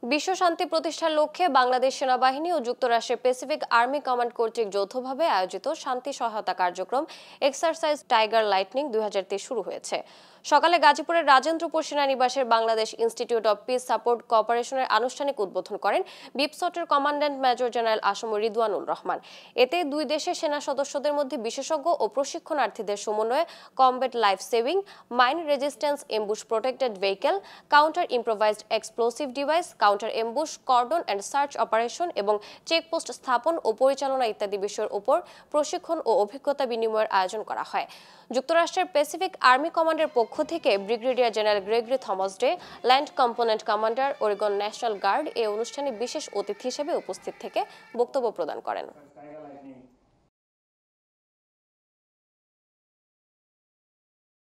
বিশ্ব শান্তি প্রতিষ্ঠার লক্ষ্যে বাংলাদেশ সেনাবাহিনী ও যুক্তরাষ্ট্রের প্যাসিফিক আর্মি কমান্ড কর্তৃক যৌথভাবে আয়োজিত শান্তি সহায়তা কার্যক্রম এক্সারসাইজ টাইগার লাইটনিং 2023 শুরু হয়েছে। সকালে গাজীপুরের রাজেন্দ্রপুর সেনানিবাসের Bangladesh institute of peace support কোঅপারেশনের আনুষ্ঠানিক উদ্বোধন করেন বিপসটের commandant major general Assam Ridwanur Rahman. এতে দুই দেশের সেনা সদস্যদের মধ্যে বিশেষজ্ঞ ও প্রশিক্ষণার্থীদের সমন্বয়ে combat life saving, mine resistance, ambush protected vehicle, counter improvised explosive device, counter ambush, cordon and search operation এবং চেকপোস্ট স্থাপন ও পরিচালনা ইত্যাদি বিষয়ের উপর প্রশিক্ষণ ও অভিজ্ঞতা বিনিময়ের আয়োজন করা হয়। যুক্তরাষ্ট্রের প্যাসিফিক আর্মি কমান্ডের পক্ষ থেকে brigadier general Gregory Thomas Day, land component commander, Oregon National Guard এই অনুষ্ঠানে বিশেষ অতিথি হিসেবে উপস্থিত থেকে বক্তব্য প্রদান করেন।